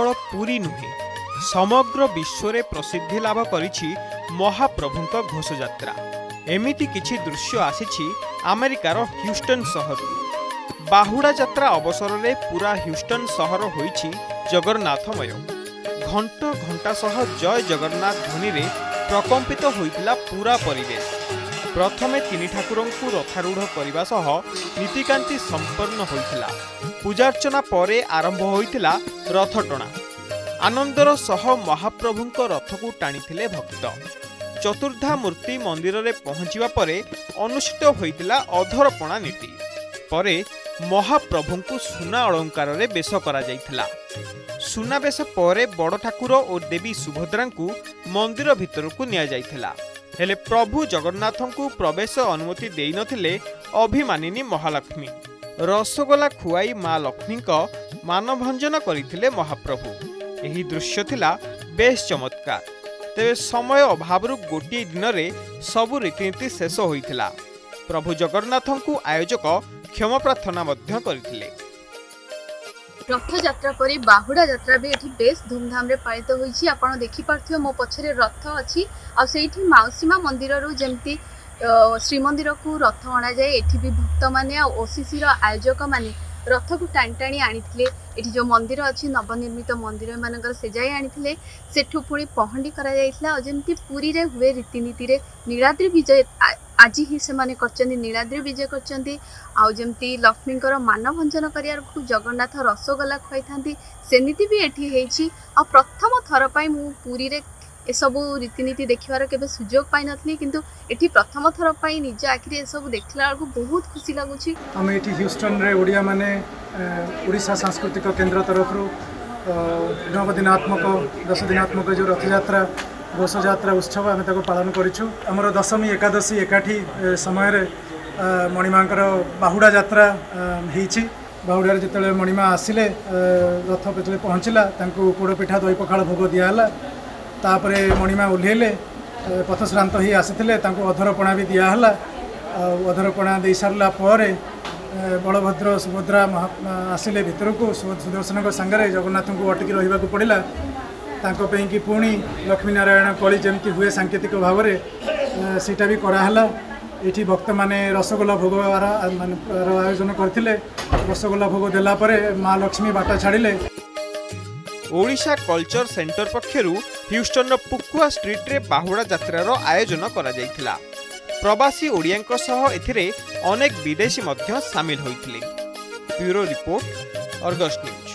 केवल पुरी नुहे समग्र विश्व में प्रसिद्धि लाभ करिछि महाप्रभुंक घोषयात्रा। एमिति किछि दृश्य आसीछि अमेरिकार ह्यूस्टन सहर। बाहुड़ा यात्रा अवसर में पूरा ह्यूस्टन सहर होइछि जगन्नाथमय। घंट घंटा सह जय जगन्नाथ ध्वनि रे प्रकंपित होइतिला पूरा परिवेश। प्रथमे तीन ठाकुरंकु रथारूढ़ करने सह नीतिकांति संपन्न होइतिला। पूजार्चना परे आरंभ होइतिला रथ टणा। आनंदर सह महाप्रभुंक रथकु टाणीथिले भक्त। चतुर्धा मूर्ति मंदिर रे पहुंचिबा परे अनुष्ठित होइतिला अधरपणा नीति। परे महाप्रभुंकु सुना अलंकार रे बेश करा जाइतिला। सुना बेश परे बड़ ठाकुर और देवी सुभद्रांकु मंदिर भितरकु निया जाइतिला। हेले प्रभु जगन्नाथंकु प्रवेश अनुमति देई नथिले अभिमानिनी महालक्ष्मी। रसगोला खुआई मां लक्ष्मीक मानभंजन करथिले महाप्रभु। एही दृश्य थिला बेस चमत्कार। तेबे समय अभावरु गोटे दिन रे सबु रीतिनीति शेष होइथिला। प्रभु जगन्नाथंकु आयोजक क्षमा प्रार्थना मध्य करथिले। रथ यात्रा परी बाहुड़ा यात्रा भी एठी बेस धूमधाम रे पालित होईछि। आपण देखि पारथियो मो पछरे रथ अछि आ सेठी माउसीमा मंदिर रु जेमती श्रीमंदिर को रथ अणा जाए। एठी भी भक्त माने आ ओसीसी रो आयोजक माने रथ को टाणी टाणी आनिथिले। एठी जो मंदिर अछि नवनिर्मित मंदिर मानकर से जाय आनिथिले। सेठु पुणी पहंडी करा जायथिला। जेमती पुरी रे हुए रीतिनीति रे नीलाद्रि विजय आज ही से माने करचंदी नीलाद्रि विजय करचंदी। आउ जेमती लक्ष्मीकर मानभंजन करियार को जगन्नाथ रसगोला खुआई थांती सेनीति भी एठी हेछि। आ प्रथम थर पई मु पुरी रे ए सबु रीतिनीति देखिबार केबे सुजोग पाइ नथली, किंतु एठी प्रथम थर पई निज आखिरे ए सबु देखला को बहुत खुशी लागुछि। हम एठी ह्यूस्टन रे ओडिया माने ओडिशा सांस्कृतिक केंद्र तरफ रु 9 दिनात्मक 10 दिनात्मक जो रथ यात्रा घोष यात्रा उत्सव आम पालन करूँ। आमर दशमी एकादशी एकाठी समय मणिमांकर बाहुड़ा यात्रा होइछि। बाहुड़ा जिते मणिमा आसिले रथ जो पहुँचला पोड़ पिठा दही पखाड़ भोग दिहला। तापर मणिमा ओह्लैले पथश्रांत ही आसी अधरपणा भी दिहला। अधरपणा दे सारा पर बलभद्र सुभद्रा आसिले भितर को सुदर्शन सांगे जगन्नाथ को अटकी रहा पड़ा। तांको कि पुणी लक्ष्मी नारायण कली जमती हुए सांकेतिक भाव में सीटा भी कराला। ये भक्त माने रसगोला भोग आयोजन करथिले। रसगोला भोग देला परे माँ लक्ष्मी बाट छाड़िले। ओडिशा कल्चर सेंटर पक्षरु ह्यूस्टन पुकुआ स्ट्रीट रे बाहुड़ा यात्रार आयोजन करा जायथिला। प्रवासी ओडियांक सह एथिरे अनेक विदेशी मध्य सामिल होइथिले। Bureau report, Argus news.